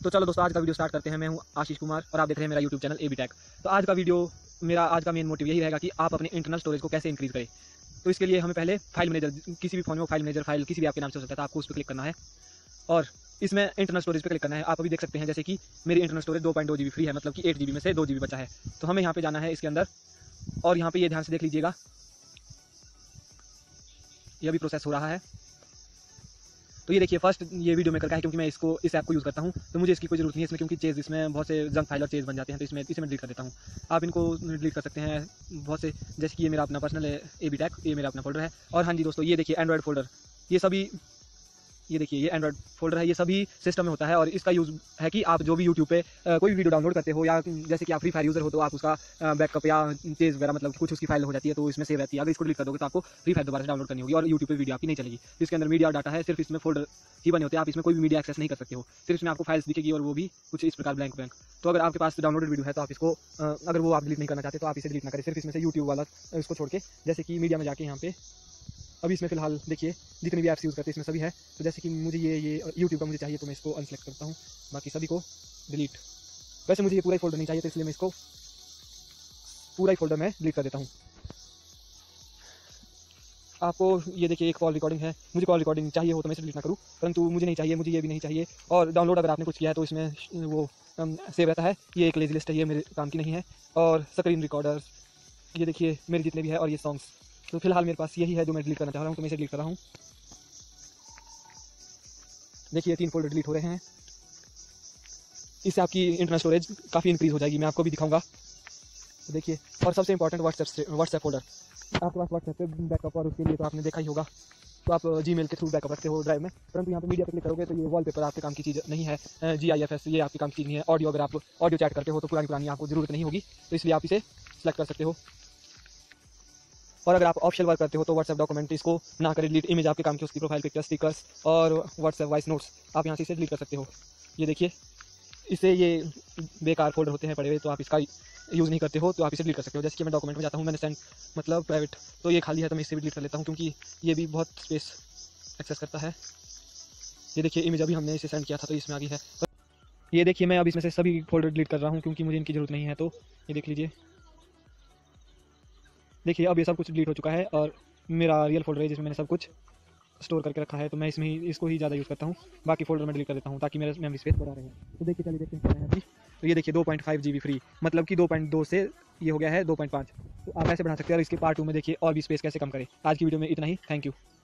तो चलो दोस्तों, आज का वीडियो स्टार्ट करते हैं। मैं हूं आशीष कुमार और आप देख रहे हैं मेरा यूट्यूब चैनल एबी टेक। तो आज का वीडियो आज का मेन मोटिव यही रहेगा कि आप अपने इंटरनल स्टोरेज को कैसे इंक्रीज करें। तो इसके लिए हमें पहले फाइल मैनेजर, किसी भी फोन में फाइल मैनेजर फाइल किसी भी आपके नाम से हो सकता है, तो आपको उस पर क्लिक करना है और इसमें इंटरनल स्टोरेज पे क्लिक करना है। आप अभी देख सकते हैं जैसे कि मेरी इंटरनल स्टोरेज 2.2 GB फ्री है, मतलब कि 8 GB में से 2 GB बचा है। तो हमें यहाँ पे जाना है इसके अंदर और यहाँ पे ये ध्यान से देख लीजिएगा, ये अभी प्रोसेस हो रहा है। तो ये देखिए, फर्स्ट ये वीडियो मेकर का है, क्योंकि मैं इस ऐप को यूज़ करता हूँ, तो मुझे इसकी कोई जरूरत नहीं है इसमें, क्योंकि चेज इसमें बहुत से जंक फाइल और चेज बन जाते हैं, तो इसमें इसे मैं डिलीट कर देता हूँ। आप इनको डिलीट कर सकते हैं बहुत से, जैसे कि ये मेरा अपना पर्सनल है एबी टेक, ये मेरा अपना फोल्डर है। और हाँ जी दोस्तों, ये देखिए एंड्रॉयड फोल्डर, ये सभी, ये देखिए ये एंड्रॉयड फोल्डर है, ये सभी सिस्टम में होता है। और इसका यूज़ है कि आप जो भी यूट्यूब पे कोई भी वीडियो डाउनलोड करते हो, या जैसे कि आप फ्री फायर यूज़र हो तो आप उसका बैकअप या चेज वगैरह, मतलब कुछ उसकी फाइल हो जाती है तो इसमें सेव रहती है। अगर इसको डिलीट कर दोगे तो आपको फ्री फायर दोबारा से डाउनलोड करनी होगी और यूट्यूब पे वीडियो आपकी नहीं चलेगी। इसके अंदर मीडिया डाटा है, सिर्फ इसमें फोल्डर ही बने होते हैं, आप इसमें कोई भी मीडिया एक्सेस नहीं कर सकते हो, सिर्फ इसमें आपको फाइल्स दिखेगी और वो भी कुछ इस प्रकार ब्लैंक ब्लैंक। तो अगर आपके पास डाउनलोडेड वीडियो है तो आप इसको अगर वो आप डिलीट नहीं करना चाहते तो आप इसे डिलीट ना करें, सिर्फ इसमें से यूट्यूब वाला इसको छोड़ के। जैसे कि मीडिया में जाके यहाँ पे अभी इसमें फिलहाल देखिए जितने भी ऐप्स यूज़ करते हैं इसमें सभी है। तो जैसे कि मुझे ये यूट्यूब का मुझे चाहिए तो मैं इसको अनसेलेक्ट करता हूँ, बाकी सभी को डिलीट। वैसे मुझे ये पूरा ही फोल्डर नहीं चाहिए तो इसलिए मैं इसको पूरा ही फोल्डर में डिलीट कर देता हूँ। आपको ये देखिए एक कॉल रिकॉर्डिंग है, मुझे कॉल रिकॉर्डिंग चाहिए हो तो मैं इसे डिलीट ना करूँ, परंतु मुझे नहीं चाहिए, मुझे ये भी नहीं चाहिए। और डाउनलोड अगर आपने कुछ किया है तो इसमें वो सेव रहता है। ये एक लेजी लिस्ट है, ये मेरे काम की नहीं है। और स्क्रीन रिकॉर्डर्स, ये देखिए मेरे जितने भी है, और ये सॉन्ग्स। तो फिलहाल मेरे पास यही है जो मैं डिलीट करना चाह रहा हूँ, तो मैं इसे डिलीट कर रहा हूँ। देखिए 3 फोल्डर डिलीट हो रहे हैं, इससे आपकी इंटरनल स्टोरेज काफ़ी इंक्रीज हो जाएगी, मैं आपको भी दिखाऊंगा। तो देखिए, और सबसे इंपॉर्टेंट व्हाट्सएप फोल्डर, आपके पास व्हाट्सएप पे बैकअप, और उसके लिए तो आपने देखा ही होगा, तो आप जीमेल के थ्रू बैकअप रखते हो ड्राइव में, परंतु यहाँ पे मीडिया पे क्लिक करोगे तो ये वॉलपेपर आपके काम की चीज़ नहीं है, GIFs ये आपके काम की चीज़ नहीं है। ऑडियो, अगर आप ऑडियो चैट करते हो तो पुरानी आपको ज़रूरत नहीं होगी, तो इसलिए आप इसे सेलेक्ट कर सकते हो। और अगर आप ऑप्शनल वर्क करते हो तो व्हाट्सएप डॉक्यूमेंट इसको ना करें डिलीट। इमेज आपके काम की, उसकी प्रोफाइल पिक्चर, स्टिकर्स और व्हाट्सएप वॉइस नोट्स, आप यहाँ से इसे डिलीट कर सकते हो। ये देखिए, इससे ये बेकार फोल्डर होते हैं पड़े हुए, तो आप इसका यूज़ नहीं करते हो तो आप इसे डिलीट कर सकते हो। जैसे कि मैं डॉक्यूमेंट में जाता हूँ, मैंने सेंड मतलब प्राइवेट, तो ये खाली है तो मैं इसे भी डिलीट कर लेता हूँ, क्योंकि ये भी बहुत स्पेस एक्सेस करता है। ये देखिए इमेज अभी हमने इसे सेंड किया था तो इसमें आ गई है। ये देखिए मैं अब इसमें से सभी फोल्डर डिलीट कर रहा हूँ क्योंकि मुझे इनकी ज़रूरत नहीं है। तो ये देख लीजिए, देखिए अब ये सब कुछ डिलीट हो चुका है और मेरा रियल फोल्डर है जिसमें मैंने सब कुछ स्टोर करके रखा है, तो मैं इसमें ही इसको ही ज़्यादा यूज़ करता हूँ। बाकी फोल्डर में डिलीट कर देता हूँ ताकि मेरा मेमोरी स्पेस बढ़ा रहे। तो देखिए, चलिए देखते हैं क्या है अभी। तो ये देखिए 2.5 GB फ्री, मतलब कि 2.2 से ये हो गया है 2.5। तो आप ऐसे बढ़ा सकते हैं और इसके पार्ट 2 में देखिए और भी स्पेस कैसे कम करें। आज की वीडियो में इतना ही, थैंक यू।